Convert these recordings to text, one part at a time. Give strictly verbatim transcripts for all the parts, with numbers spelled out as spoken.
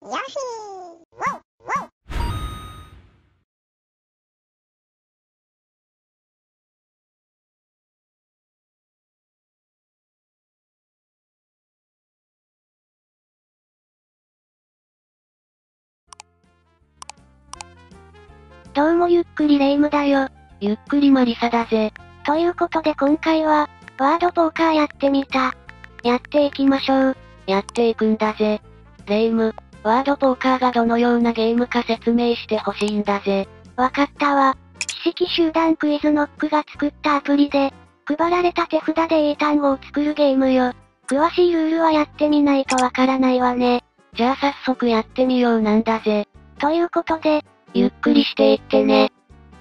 よしー、ウォウウォウ。 どうもゆっくりレ夢ムだよ。 ゆっくりマリサだぜ。 ということで今回は、ワードポーカーやってみた。やっていきましょう。 やっていくんだぜ。レ夢ム、ワードポーカーがどのようなゲームか説明してほしいんだぜ。 わかったわ。知識集団クイズノックが作ったアプリで、配られた手札で英単語を作るゲームよ。詳しいルールはやってみないとわからないわね。 じゃあ早速やってみようなんだぜ。 ということで、 ゆっくりしていってね。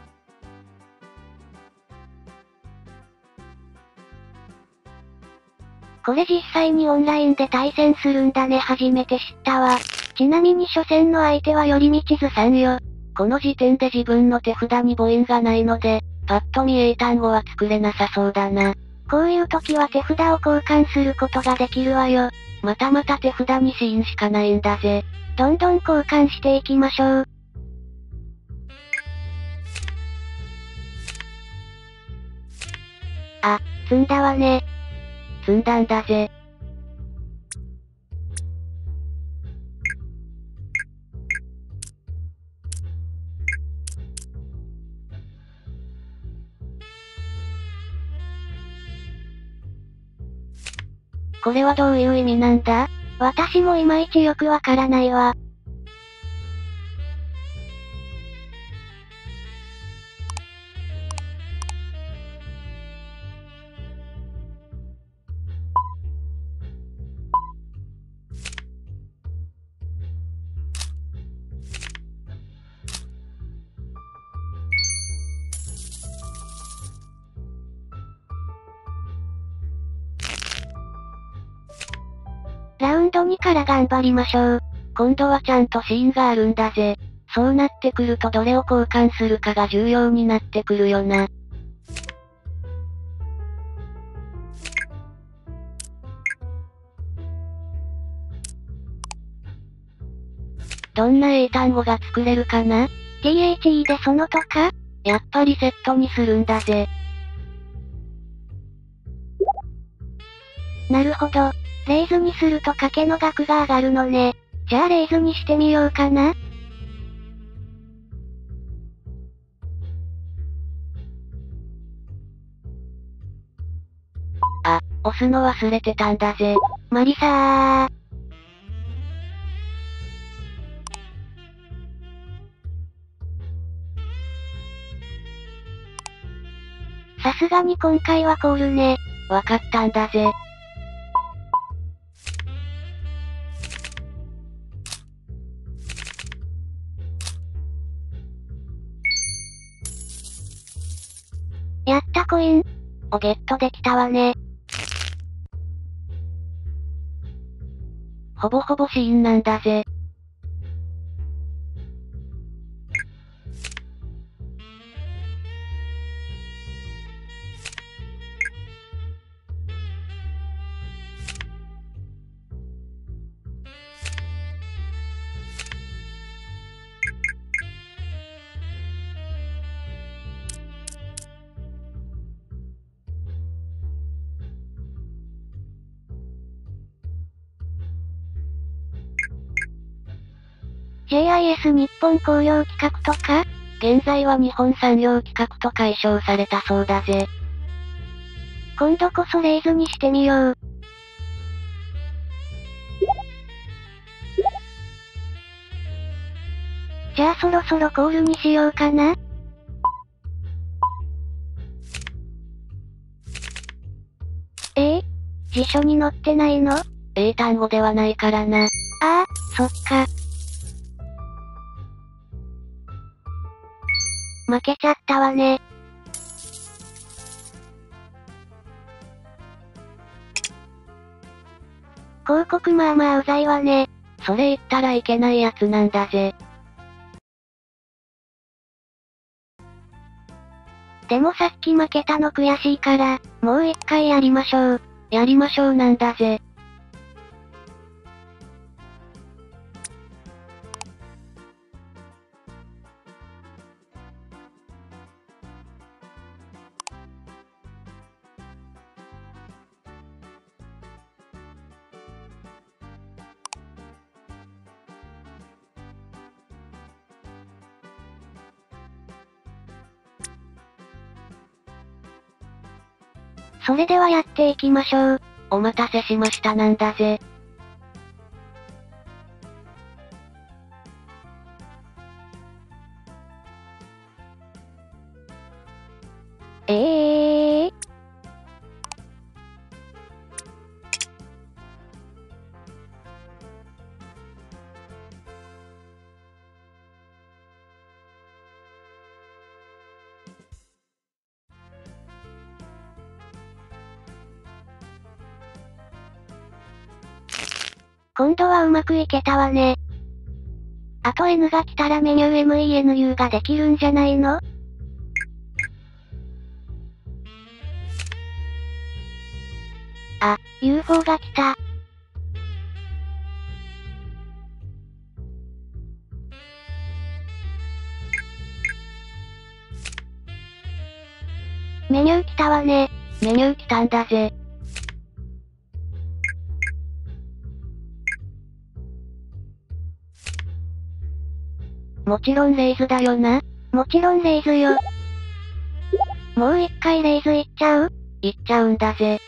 これ実際にオンラインで対戦するんだね、初めて知ったわ。ちなみに初戦の相手は寄り道図さんよ。 この時点で自分の手札に母音がないので、パッと見英単語は作れなさそうだな。 こういう時は手札を交換することができるわよ。 またまた手札に子音しかないんだぜ。 どんどん交換していきましょう。あ、積んだわね。 積んだんだぜ。これはどういう意味なんだ？ 私もいまいちよくわからないわ。ラウンドにから頑張りましょう。 今度はちゃんと子音があるんだぜ。そうなってくるとどれを交換するかが重要になってくるよな。どんな英単語が作れるかな？ ティーエイチイー でそのとか？ やっぱりセットにするんだぜ。 なるほど。レイズにすると賭けの額が上がるのね。じゃあレイズにしてみようかな。 あ、押すの忘れてたんだぜ。 マリサー。さすがに今回はコールね。 わかったんだぜ。 やったコインをゲットできたわね。 ほぼほぼ子音なんだぜ。 ジェイアイエス 日本工業企画とか？ 現在は日本産業企画と解消されたそうだぜ。 今度こそレイズにしてみよう。じゃあそろそろコールにしようかな。ええ？辞書に載ってないの？ 英単語ではないからな。 ああ、そっか。負けちゃったわね。広告まあまあうざいわね。 それ言ったらいけないやつなんだぜ。 でもさっき負けたの悔しいから、もう一回やりましょう。 やりましょうなんだぜ。 それではやっていきましょう。 お待たせしましたなんだぜ。 えー。今度はうまくいけたわね。あと N が来たらメニュー メヌ ができるんじゃないの？あ、ユーフォー が来た。メニュー来たわね。 メニュー来たんだぜ。もちろんレイズだよな。 もちろんレイズよ。もう一回レイズいっちゃう？ いっちゃうんだぜ。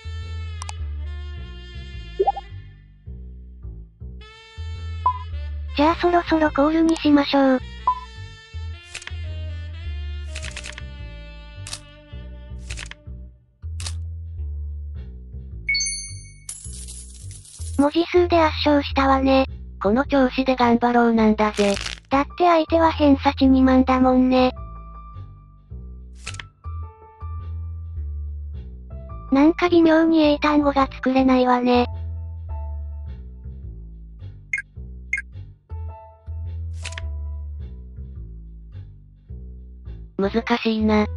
じゃあそろそろコールにしましょう。文字数で圧勝したわね。 この調子で頑張ろうなんだぜ。 だって相手は偏差値にまんだもんね。なんか微妙に英単語が作れないわね。 難しいな。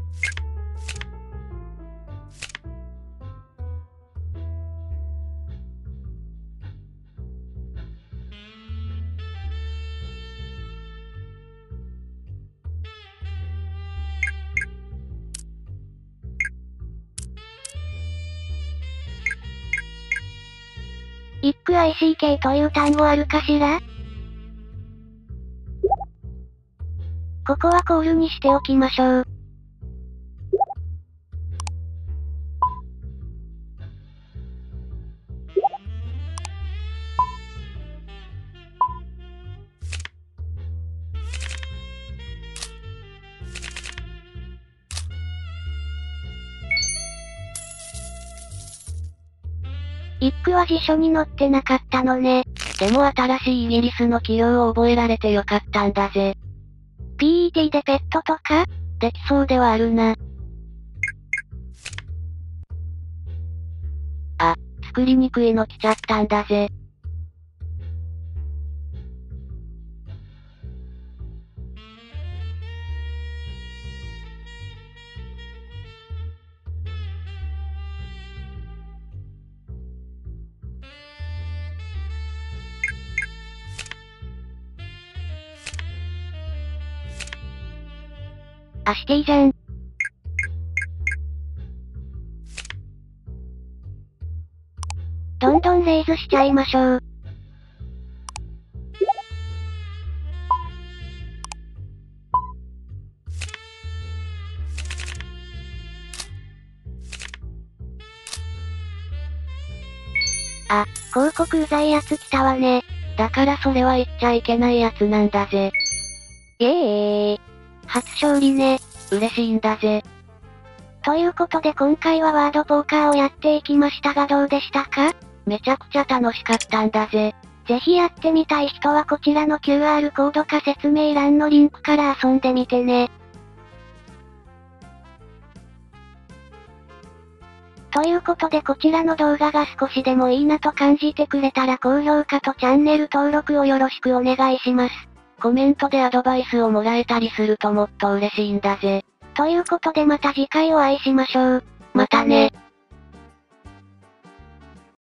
イック アイシーケー という単語あるかしら？ここはコールにしておきましょう。イックは辞書に載ってなかったのね。 でも新しいイギリスの企業を覚えられてよかったんだぜ。 ピーイーティー でペットとか？ できそうではあるな。あ、作りにくいの来ちゃったんだぜ。 あ、していじゃん。どんどんレイズしちゃいましょう。あ、広告うざいやつ来たわね。 だからそれは言っちゃいけないやつなんだぜ。 ええー。初勝利ね。 嬉しいんだぜ。 ということで今回はワードポーカーをやっていきましたがどうでしたか？ めちゃくちゃ楽しかったんだぜ。 ぜひやってみたい人はこちらの キューアール コードか説明欄のリンクから遊んでみてね。ということでこちらの動画が少しでもいいなと感じてくれたら高評価とチャンネル登録をよろしくお願いします。 コメントでアドバイスをもらえたりするともっと嬉しいんだぜ。 ということでまた次回お会いしましょう。 またね。